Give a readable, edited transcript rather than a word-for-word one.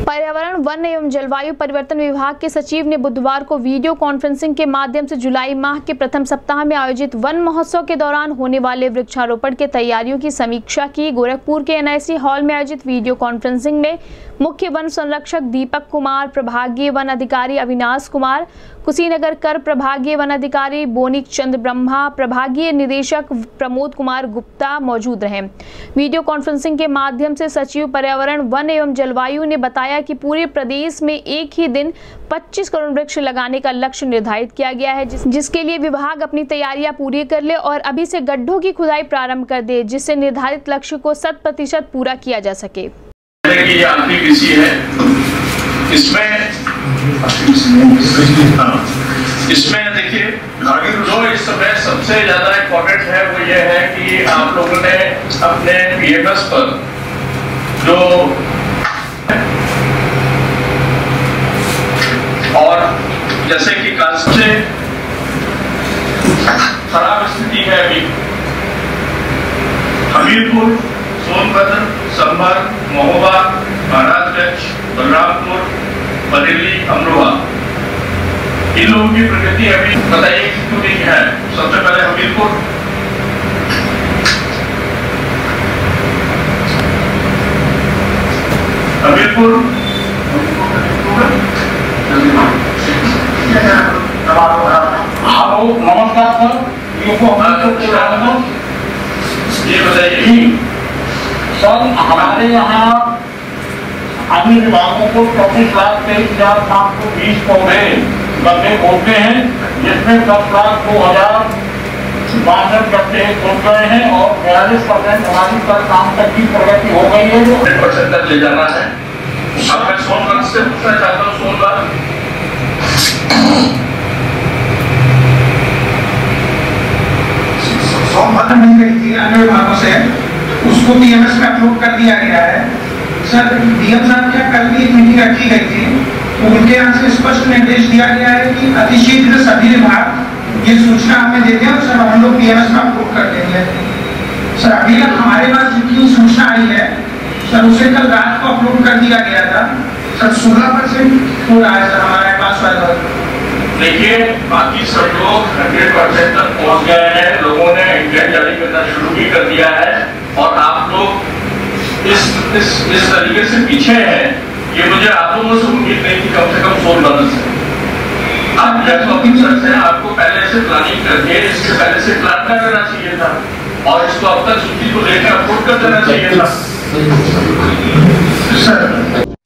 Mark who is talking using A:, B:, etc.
A: पर्यावरण, वन एवं जलवायु परिवर्तन विभाग के सचिव ने बुधवार को वीडियो कॉन्फ्रेंसिंग के माध्यम से जुलाई माह के प्रथम सप्ताह में आयोजित वन महोत्सव के दौरान होने वाले वृक्षारोपण के तैयारियों की समीक्षा की। गोरखपुर के NIC हॉल में आयोजित वीडियो कॉन्फ्रेंसिंग में मुख्य वन संरक्षक दीपक कुमार, प्रभागीय वन अधिकारी अविनाश कुमार, कुशीनगर कर प्रभागीय वन अधिकारी बोनिक चंद्र ब्रह्मा, प्रभागीय निदेशक प्रमोद कुमार गुप्ता मौजूद रहे। वीडियो कॉन्फ्रेंसिंग के माध्यम से सचिव पर्यावरण, वन एवं जलवायु ने बताया कि पूरे प्रदेश में एक ही दिन 25 करोड़ वृक्ष लगाने का लक्ष्य निर्धारित किया गया है, जिसके लिए विभाग अपनी तैयारियां पूरी कर ले और अभी से गड्ढों की खुदाई प्रारंभ कर दे, जिससे निर्धारित लक्ष्य को 100% पूरा किया जा सके।
B: ये आखिरी कृषि है, इसमें देखिए जो इस समय सबसे ज्यादा इम्पोर्टेंट है वो ये है कि आप लोगों ने अपने PMS पर जो और जैसे कि कास्ट से खराब स्थिति है अभी हमीरपुर, सोनभद्र, संभल, महोबा, महाराजगंज, बलरामपुर, बरेली, अमरोहा, इन लोगों की प्रगति अभी बताइए क्यों नहीं है। सबसे पहले हमीरपुर,
C: नमस्कार सर,
B: ये बताइए
C: सर हमारे यहाँ अन्य विभागों को 24,23,720 पौधे गड्ढे खोदते हैं, जिसमें 10,02,062 गड्ढे खोद गए हैं और 42% हमारी पर काम तक की प्रगति हो गई है, जो
B: 100% तक ले जाना है। अब मैं सोनभद्र से पूछना चाहता हूँ,
D: सोनभद्र मिल गई थी अन्य विभागों से, उसको PMS में अपलोड कर दिया गया है। सर DM साहब क्या कल भी एक मीटिंग रखी गई थी, तो उनके यहाँ से स्पष्ट निर्देश दिया गया है कि अतिशीघ्र सभी विभाग ये सूचना हमें दे दें और सर हम लोग PMS में अपलोड कर देंगे। सर अभी तक हमारे पास जितनी सूचना आई है सर उसे कल रात को अपलोड कर दिया गया था। सर 16% हो रहा है सर हमारे पास वाला।
B: देखिए बाकी सब लोग 100% तक पहुंच गए हैं, लोगों ने इंटेंट जारी करना शुरू भी कर दिया है और आप लोग इस तरीके से पीछे हैं, ये मुझे आप लोगों से उम्मीद नहीं थी, कम से कम 16 महीने से। आप जैसे ऑफिसर्स हैं, आपको पहले से प्लानिंग करके इसके पहले से प्लान कर देना चाहिए था और इसको अब तक सूची को लेकर अपलोड कर देना चाहिए था।
D: सर